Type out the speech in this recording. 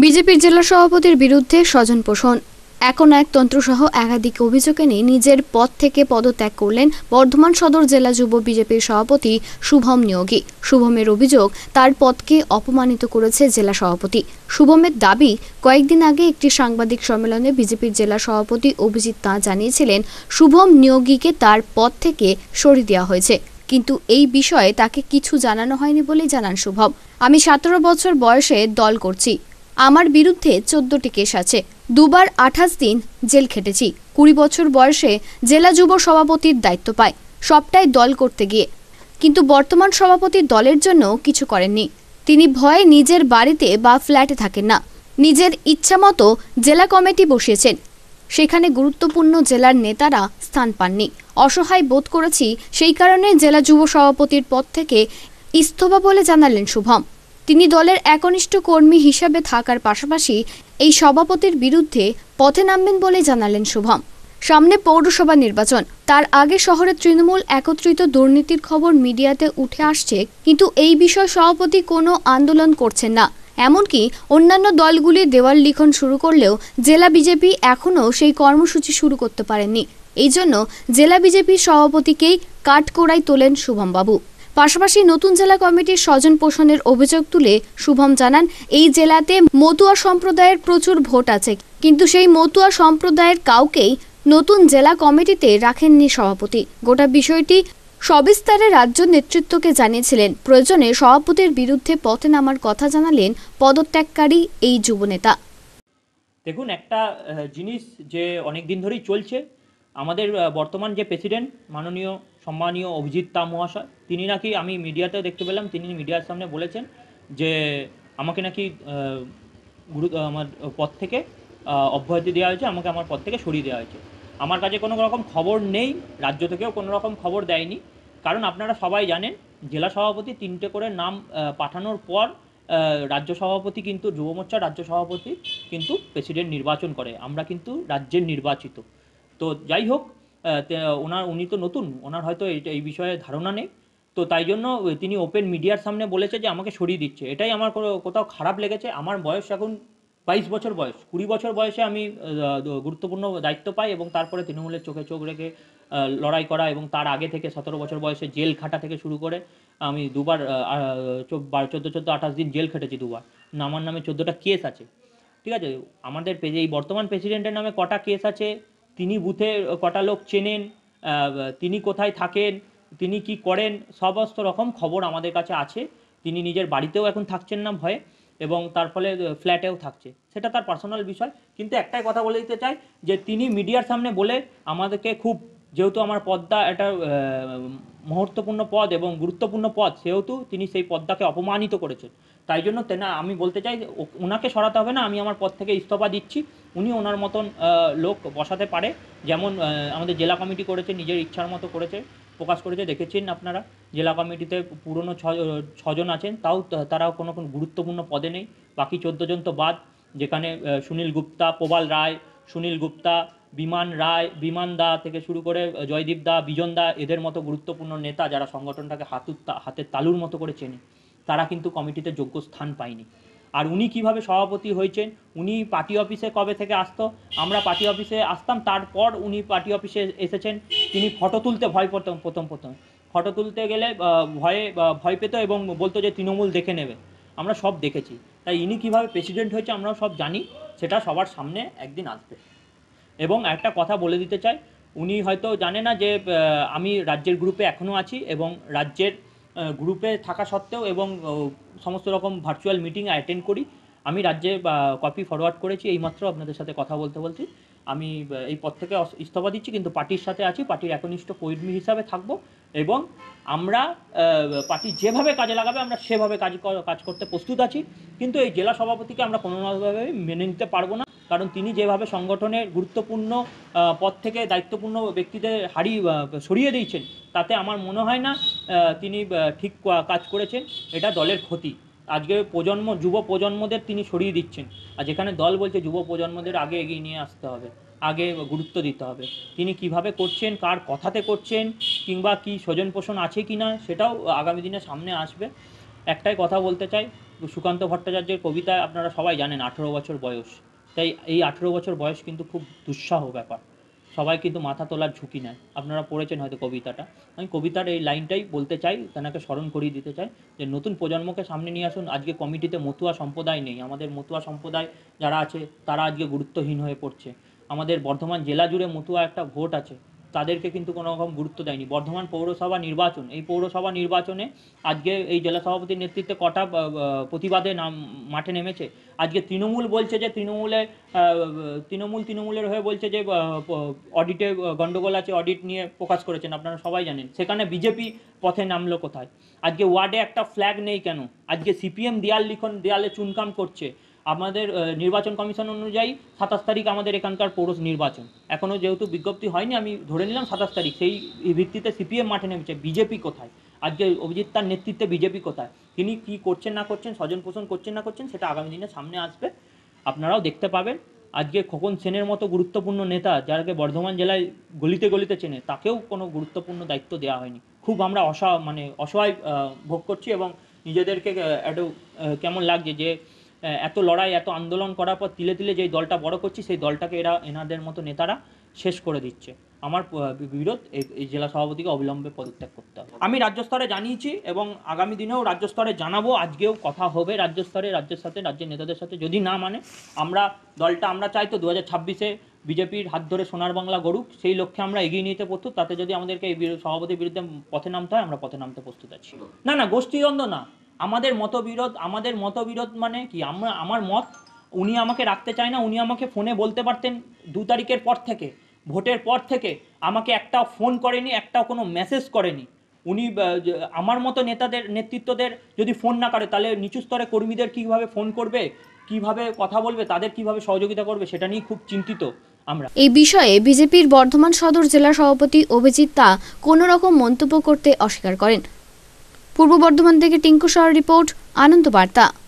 বিজেপির জেলা সভাপতির বিরুদ্ধে স্বজন পোষণ একনায়কতন্ত্রসহ একাধিক অভিযোগ এনে নিজের পদ থেকে পদত্যাগ করলেন বর্ধমান সদর জেলা যুব বিজেপির সভাপতি শুভম নিয়োগী। শুভমের অভিযোগ, তার পদকে অপমানিত করেছে জেলা সভাপতি। শুভমের দাবি, কয়েকদিন আগে একটি সাংবাদিক সম্মেলনে বিজেপির জেলা সভাপতি অভিজিৎ তাঁ জানিয়েছিলেন শুভম নিয়োগীকে তার পদ থেকে সরিয়ে দেওয়া হয়েছে, কিন্তু এই বিষয়ে তাকে কিছু জানানো হয়নি বলেই জানান শুভম। আমি 17 বছর বয়সে দল করছি, আমার বিরুদ্ধে 14টি কেস আছে, দুবার 28 দিন জেল খেটেছি। 20 বছর বয়সে জেলা যুব সভাপতির দায়িত্ব পাই, সবটাই দল করতে গিয়ে, কিন্তু বর্তমান সভাপতি দলের জন্য কিছু করেননি। তিনি ভয়ে নিজের বাড়িতে বা ফ্ল্যাটে থাকেন না, নিজের ইচ্ছামতো জেলা কমিটি বসিয়েছেন, সেখানে গুরুত্বপূর্ণ জেলার নেতারা স্থান পাননি। অসহায় বোধ করেছি, সেই কারণে জেলা যুব সভাপতির পদ থেকে ইস্তফা বলে জানালেন শুভম। তিনি দলের একনিষ্ঠ কর্মী হিসাবে থাকার পাশাপাশি এই সভাপতির বিরুদ্ধে পথে নামবেন বলে জানালেন শুভম। সামনে পৌরসভা নির্বাচন, তার আগে শহরের তৃণমূল একত্রিত দুর্নীতির খবর মিডিয়াতে উঠে আসছে, কিন্তু এই বিষয়ে সভাপতি কোনো আন্দোলন করছেন না। এমনকি অন্যান্য দলগুলি দেওয়াল লিখন শুরু করলেও জেলা বিজেপি এখনও সেই কর্মসূচি শুরু করতে পারেননি। এই জন্য জেলা বিজেপির সভাপতিকেই কাঠগড়ায় তোলেন শুভমবাবু। পাশাপাশি নতুন জেলা কমিটির স্বজন পোষণের অভিযোগ তুলে শুভম জানান, এই জেলাতে মতুয়া সম্প্রদায়ের প্রচুর ভোট আছে, কিন্তু সেই মতুয়া সম্প্রদায়ের কাউকেই নতুন জেলা কমিটিতে রাখেননি সভাপতি। গোটা বিষয়টি সবিস্তারে রাজ্য নেতৃত্বকে জানিয়েছিলেন। প্রয়োজনে সভাপতির বিরুদ্ধে পথে নামার কথা জানালেন পদত্যাগকারী এই যুবনেতা। দেখুন, একটা জিনিস যে অনেক দিন ধরেই চলছে, আমাদের বর্তমান যে প্রেসিডেন্ট মাননীয় সম্মানীয় অভিজিৎ তাঁ মহাশয়, তিনি নাকি, আমি মিডিয়াতেও দেখতে পেলাম, তিনি মিডিয়ার সামনে বলেছেন যে আমাকে নাকি আমার পদ থেকে অব্যাহতি দেওয়া হয়েছে, আমাকে আমার পদ থেকে সরিয়ে দেওয়া হয়েছে। আমার কাছে কোনো রকম খবর নেই, রাজ্য থেকেও কোনো রকম খবর দেয়নি। কারণ আপনারা সবাই জানেন, জেলা সভাপতি 3টে করে নাম পাঠানোর পর রাজ্য সভাপতি কিন্তু যুব মোর্চার রাজ্য সভাপতি কিন্তু প্রেসিডেন্ট নির্বাচন করে, আমরা কিন্তু রাজ্যের নির্বাচিত। তো যাই হোক, উনি তো নতুন, ওনার হয়তো এই বিষয়ে ধারণা নেই। তো তাই জন্য তিনি ওপেন মিডিয়ার সামনে বলেছে যে আমাকে সরিয়ে দিচ্ছে। এটাই আমার কোথাও খারাপ লেগেছে। আমার বয়স এখন 22 বছর বয়স, 20 বছর বয়সে আমি গুরুত্বপূর্ণ দায়িত্ব পাই এবং তারপরে তৃণমূলের চোখে চোখ রেখে লড়াই করা, এবং তার আগে থেকে 17 বছর বয়সে জেল খাটা থেকে শুরু করে আমি দুবার 14-28 দিন জেল খেটেছি দুবার। আমার নামে 14টা কেস আছে, ঠিক আছে। আমাদের এই বর্তমান প্রেসিডেন্টের নামে কটা কেস আছে, তিনি বুথে কটা লোক চেনেন, তিনি কোথায় থাকেন, তিনি কি করেন, সমস্ত রকম খবর আমাদের কাছে আছে। তিনি নিজের বাড়িতেও এখন থাকছেন না ভয়ে, এবং তার ফলে ফ্ল্যাটেও থাকছে, সেটা তার পার্সোনাল বিষয়। কিন্তু একটাই কথা বলে দিতে চাই যে তিনি মিডিয়ার সামনে বলে আমাদেরকে খুব, যেহেতু আমার পদটা একটা মহত্বপূর্ণ পদ এবং গুরুত্বপূর্ণ পদ, সেহেতু তিনি সেই পদটাকে অপমানিত করেছেন। তাই জন্য আমি বলতে চাই, ওনাকে সরাতে হবে না, আমি আমার পদ থেকে ইস্তফা দিচ্ছি। উনি ওনার মতন লোক বসাতে পারে, যেমন আমাদের জেলা কমিটি করেছে, নিজের ইচ্ছার মতো করেছে, প্রকাশ করেছে, দেখেছেন আপনারা। জেলা কমিটিতে পুরনো 6জন আছেন, তাও তারাও কোনো গুরুত্বপূর্ণ পদে নেই। বাকি 14 জন তো বাদ, যেখানে সুনীল গুপ্তা, প্রবাল রায়, সুনীল গুপ্তা, বিমান রায়, বিমান দা থেকে শুরু করে জয়দীপ দা, বিজন দা, এদের মতো গুরুত্বপূর্ণ নেতা যারা সংগঠনটাকে হাতের তালুর মতো করে চেনে, তারা কিন্তু কমিটিতে যোগ্য স্থান পায়নি। আর উনি কিভাবে সভাপতি হয়েছেন, উনি পার্টি অফিসে কবে থেকে আসতো, আমরা পার্টি অফিসে আসতাম, তারপর উনি পার্টি অফিসে এসেছেন। তিনি ফটো তুলতে ভয় পেতেন, প্রথম ফটো তুলতে গেলে ভয় পেত এবং বলতো যে তৃণমূল দেখে নেবে। আমরা সব দেখেছি। তাই ইনি কীভাবে প্রেসিডেন্ট হয়েছে আমরাও সব জানি, সেটা সবার সামনে একদিন আসবে। এবং একটা কথা বলে দিতে চাই, উনি হয়তো জানে না যে আমি রাজ্যের গ্রুপে এখনও আছি, এবং রাজ্যের গ্রুপে থাকা সত্ত্বেও এবং সমস্ত রকম ভার্চুয়াল মিটিং অ্যাটেন্ড করি। আমি রাজ্যে কপি ফরওয়ার্ড করেছি, এইমাত্র আপনাদের সাথে কথা বলছি। আমি এই পদ থেকে ইস্তফা দিচ্ছি, কিন্তু পার্টির সাথে আছি, পার্টির একনিষ্ঠ কর্মী হিসাবে থাকব, এবং আমরা পার্টি যেভাবে কাজে লাগাবে আমরা সেভাবে কাজ করতে প্রস্তুত আছি। কিন্তু এই জেলা সভাপতিকে আমরা কোনোভাবেই মেনে নিতে পারবো না, কারণ তিনি যেভাবে সংগঠনের গুরুত্বপূর্ণ পদ থেকে দায়িত্বপূর্ণ ব্যক্তিদের সরিয়ে দিয়েছেন, তাতে আমার মনে হয় না তিনি ঠিক কাজ করেছেন। এটা দলের ক্ষতি। আজকে যুব প্রজন্মদের তিনি সরিয়ে দিচ্ছেন, আর যেখানে দল বলছে যুব প্রজন্মদের আগে এগিয়ে নিয়ে আসতে হবে, আগে গুরুত্ব দিতে হবে। তিনি কিভাবে করছেন, কার কথাতে করছেন, কিংবা কি স্বজন পোষণ আছে কি না, সেটাও আগামী দিনে সামনে আসবে। একটাই কথা বলতে চাই সুকান্ত ভট্টাচার্যের কবিতা আপনারা সবাই জানেন 18 বছর বয়স, তাই এই 18 বছর বয়স কিন্তু খুব দুঃসাহ ব্যাপার, সবাই কিন্তু মাথা তোলার ঝুঁকি নেয়। আপনারা পড়েছেন হয়তো কবিতাটা, আমি কবিতার এই লাইনটাই বলতে চাই, তেনাকে স্মরণ করিয়ে দিতে চাই যে নতুন প্রজন্মকে সামনে নিয়ে আসুন। আজকে কমিটিতে মতুয়া সম্প্রদায় নেই, আমাদের মতুয়া সম্প্রদায় যারা আছে তারা আজকে গুরুত্বহীন হয়ে পড়ছে। আমাদের বর্ধমান জেলা জুড়ে মতুয়া একটা ভোট আছে, তাদেরকে কিন্তু কোনো রকম গুরুত্ব দেয়নি। বর্ধমান পৌরসভা নির্বাচন, এই পৌরসভা নির্বাচনে আজকে এই জেলা সভাপতির নেতৃত্বে কটা প্রতিবাদে মাঠে নেমেছে। আজকে তৃণমূল বলছে যে তৃণমূলের হয়ে বলছে যে অডিটে গন্ডগোল আছে, অডিট নিয়ে প্রকাশ করেছেন, আপনারা সবাই জানেন। সেখানে বিজেপি পথে নামলো কোথায়? আজকে ওয়ার্ডে একটা ফ্ল্যাগ নেই কেন? আজকে সিপিএম দেয়ালে চুনকাম করছে। আমাদের নির্বাচন কমিশন অনুযায়ী 27 তারিখ আমাদের এখানকার পৌর নির্বাচন, এখনও যেহেতু বিজ্ঞপ্তি হয়নি, আমি ধরে নিলাম 27 তারিখ। সেই ভিত্তিতে সিপিএম মাঠে নেমেছে, বিজেপি কোথায়? আজকে অভিজিৎ তার নেতৃত্বে বিজেপি কোথায়? তিনি কি করছেন না করছেন, স্বজন পোষণ করছেন না করছেন, সেটা আগামী দিনে সামনে আসবে, আপনারাও দেখতে পাবেন। আজকে খোকন সেনের মতো গুরুত্বপূর্ণ নেতা, যাকে বর্ধমান জেলায় গলিতে গলিতে চেনে, তাকেও কোনো গুরুত্বপূর্ণ দায়িত্ব দেওয়া হয়নি। খুব আমরা অসহায় ভোগ করছি এবং নিজেদেরকে একটু কেমন লাগছে যে এত লড়াই, এত আন্দোলন করার পর তিলে তিলে যেই দলটা বড় করছি, সেই দলটাকে এনাদের মতো নেতারা শেষ করে দিচ্ছে। আমার বিরোধ, এই জেলা সভাপতিকে অবিলম্বে পদত্যাগ করতে হবে। আমি রাজ্য স্তরে জানিয়েছি এবং আগামী দিনেও রাজ্য স্তরে জানাবো। আজকেও কথা হবে রাজ্য স্তরে, রাজ্যের নেতাদের সাথে। যদি না মানে আমরা চাই তো 2026-এ বিজেপির হাত ধরে সোনার বাংলা গড়ুক, সেই লক্ষ্যে আমরা এগিয়ে নিতে প্রস্তুত। তাতে যদি আমাদেরকে এই সভাপতির বিরুদ্ধে পথে নামতে হয়, আমরা পথে নামতে প্রস্তুত আছি। না, গোষ্ঠীদ্বন্দ্ব না, আমাদের মতবিরোধ মানে কি? আমার মত উনি আমাকে রাখতে চায় না। উনি আমাকে ফোনে বলতে পারতেন 2 তারিখের পর থেকে, ভোটের পর থেকে আমাকে একটাও ফোন করেনি, একটাও কোনো মেসেজ করেনি। উনি আমার মতো নেতৃত্বদের যদি ফোন না করে, তাহলে নিচু স্তরে কর্মীদের কীভাবে ফোন করবে, কিভাবে কথা বলবে, তাদের কিভাবে সহযোগিতা করবে, সেটা নিয়ে খুব চিন্তিত আমরা। এই বিষয়ে বিজেপির বর্ধমান সদর জেলা সভাপতি অভিজিৎ তা কোনো রকম মন্তব্য করতে অস্বীকার করেন। পূর্ব বর্ধমান থেকে টিঙ্কু সাহার রিপোর্ট, আনন্দ বার্তা।